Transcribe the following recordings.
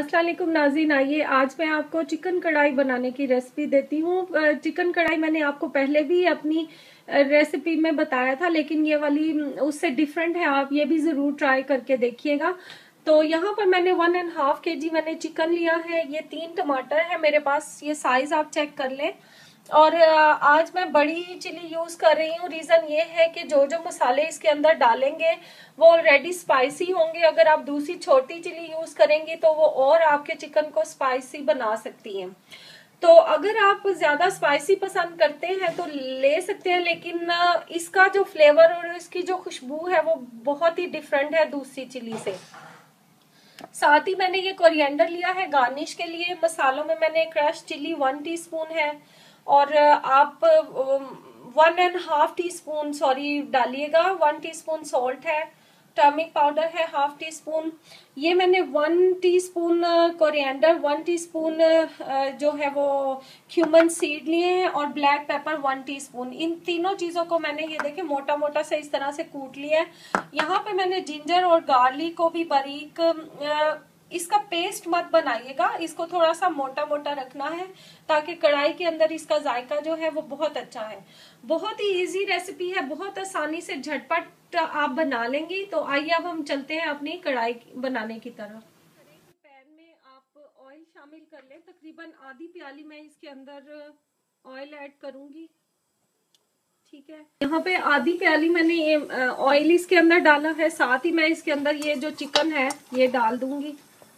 अस्सलाम वालेकुम नाज़रीन, आइए आज मैं आपको चिकन कढ़ाई बनाने की रेसिपी देती हूँ। चिकन कढ़ाई मैंने आपको पहले भी अपनी रेसिपी में बताया था, लेकिन ये वाली उससे डिफरेंट है। आप ये भी ज़रूर ट्राई करके देखिएगा। तो यहाँ पर मैंने 1.5 kg मैंने चिकन लिया है। ये 3 टमाटर है मेरे पास, ये साइज आप चेक कर लें। और आज मैं बड़ी चिली यूज कर रही हूँ। रीजन ये है कि जो जो मसाले इसके अंदर डालेंगे वो ऑलरेडी स्पाइसी होंगे। अगर आप दूसरी छोटी चिली यूज करेंगी तो वो और आपके चिकन को स्पाइसी बना सकती है। तो अगर आप ज्यादा स्पाइसी पसंद करते हैं तो ले सकते हैं, लेकिन इसका जो फ्लेवर और इसकी जो खुशबू है वो बहुत ही डिफरेंट है दूसरी चिली से। साथ ही मैंने ये कोरिएंडर लिया है गार्निश के लिए। मसालों में मैंने क्रश चिली 1 टीस्पून है, और आप 1.5 टीस्पून डालिएगा। 1 टीस्पून सॉल्ट है, टर्मिक पाउडर है 1/2 टीस्पून। ये मैंने 1 टीस्पून कोरिएंडर, 1 टीस्पून जो है वो क्यूमन सीड लिए हैं, और ब्लैक पेपर 1 टीस्पून। इन तीनों चीजों को मैंने ये देखे मोटा मोटा से इस तरह से कूट लिया है। यहाँ पे मैंने जिंजर और गार्लिक को भी बारीक, इसका पेस्ट मत बनाइएगा, इसको थोड़ा सा मोटा मोटा रखना है ताकि कढ़ाई के अंदर इसका जायका जो है वो बहुत अच्छा है। बहुत ही इजी रेसिपी है, बहुत आसानी से झटपट आप बना लेंगी। तो आइए अब हम चलते हैं अपनी कढ़ाई बनाने की तरफ। पैन में आप ऑयल शामिल कर लें, तकरीबन आधी प्याली मैं इसके अंदर ऑयल ऐड करूंगी। ठीक है, यहाँ पे आधी प्याली मैंने ऑयल इसके अंदर डाला है। साथ ही मैं इसके अंदर ये जो चिकन है ये डाल दूंगी।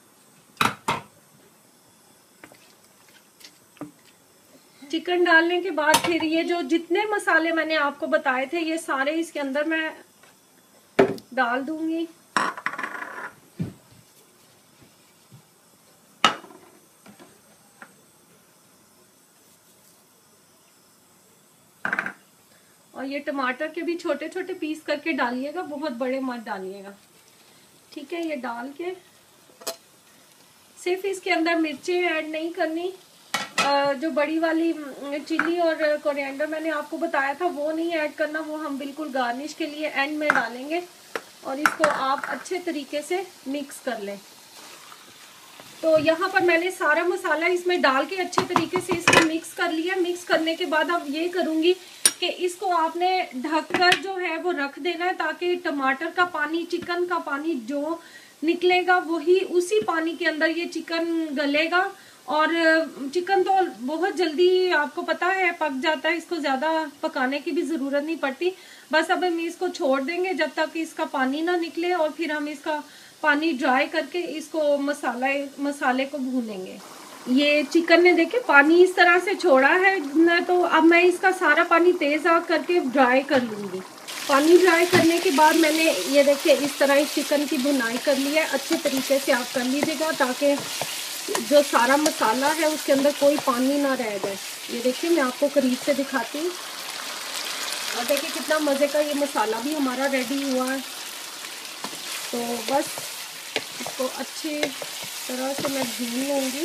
चिकन डालने के बाद फिर ये जो जितने मसाले मैंने आपको बताए थे ये सारे इसके अंदर मैं डाल दूंगी। और ये टमाटर के भी छोटे छोटे पीस करके डालिएगा, बहुत बड़े मत डालिएगा। ठीक है, ये डाल के सिर्फ इसके अंदर मिर्ची ऐड नहीं करनी। जो बड़ी वाली चिली और कोरिएंडर मैंने आपको बताया था वो नहीं ऐड करना, वो हम बिल्कुल गार्निश के लिए एंड में डालेंगे। और इसको आप अच्छे तरीके से मिक्स कर लें। तो यहाँ पर मैंने सारा मसाला इसमें डाल के अच्छे तरीके से इसको मिक्स कर लिया। मिक्स करने के बाद अब ये करूंगी कि इसको आपने ढककर जो है वो रख देना है, ताकि टमाटर का पानी, चिकन का पानी जो निकलेगा वही उसी पानी के अंदर ये चिकन गलेगा। और चिकन तो बहुत जल्दी आपको पता है पक जाता है, इसको ज्यादा पकाने की भी जरूरत नहीं पड़ती। बस अब हम इसको छोड़ देंगे जब तक इसका पानी ना निकले, और फिर हम इसका पानी ड्राई करके इसको मसाले को भूनेंगे। ये चिकन ने देखे पानी इस तरह से छोड़ा है ना, तो अब मैं इसका सारा पानी तेज आग करके ड्राई कर लूंगी। पानी ड्राई करने के बाद मैंने ये देखिए इस तरह इस चिकन की भुनाई कर ली है। अच्छे तरीके से आप कर लीजिएगा ताकि जो सारा मसाला है उसके अंदर कोई पानी ना रह जाए। ये देखिए मैं आपको करीब से दिखाती हूँ, और देखिए कितना मज़े का ये मसाला भी हमारा रेडी हुआ है। तो बस इसको अच्छी तरह से मैं भून लूँगी।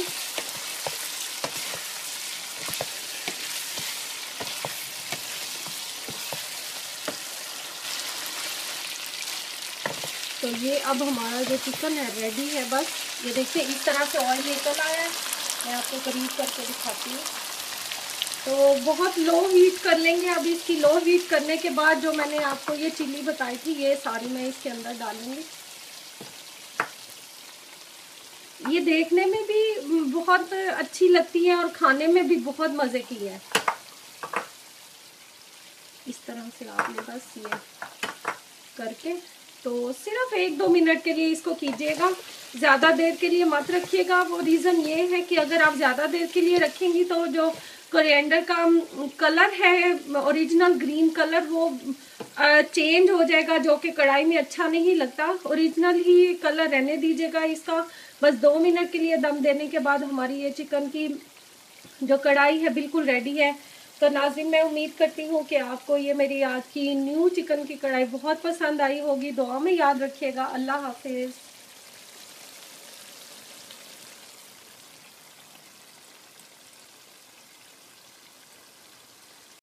तो ये अब हमारा जो चिकन है रेडी है। बस ये देखिए इस तरह से ऑयल निकल आया है। मैं आपको करीब करके दिखाती हूँ। तो बहुत लो हीट कर लेंगे। अब इसकी लो हीट करने के बाद जो मैंने आपको ये चिली बताई थी ये सारी मैं इसके अंदर डालूंगी। ये देखने में भी बहुत अच्छी लगती है और खाने में भी बहुत मज़े की है। इस तरह से आपने बस ये करके तो सिर्फ 1-2 मिनट के लिए इसको कीजिएगा, ज़्यादा देर के लिए मत रखिएगा। वो रीज़न ये है कि अगर आप ज़्यादा देर के लिए रखेंगी तो जो कोरिएंडर का कलर है ओरिजिनल ग्रीन कलर वो चेंज हो जाएगा, जो कि कढ़ाई में अच्छा नहीं लगता। ओरिजिनल ही कलर रहने दीजिएगा इसका। बस 2 मिनट के लिए दम देने के बाद हमारी ये चिकन की जो कढ़ाई है बिल्कुल रेडी है। तो नाज़रीन मैं उम्मीद करती हूँ कि आपको ये मेरी आज की न्यू चिकन की कढ़ाई बहुत पसंद आई होगी। दुआ में याद रखिएगा। अल्लाह हाफिज़।